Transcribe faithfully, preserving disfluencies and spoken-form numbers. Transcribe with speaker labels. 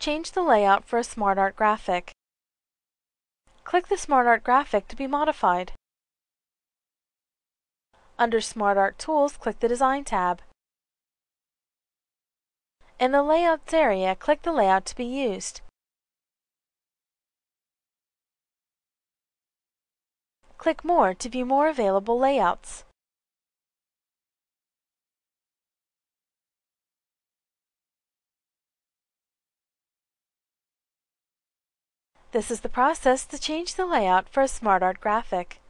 Speaker 1: Change the layout for a SmartArt graphic. Click the SmartArt graphic to be modified. Under SmartArt Tools, click the Design tab. In the Layouts area, click the layout to be used. Click More to view more available layouts. This is the process to change the layout for a SmartArt graphic.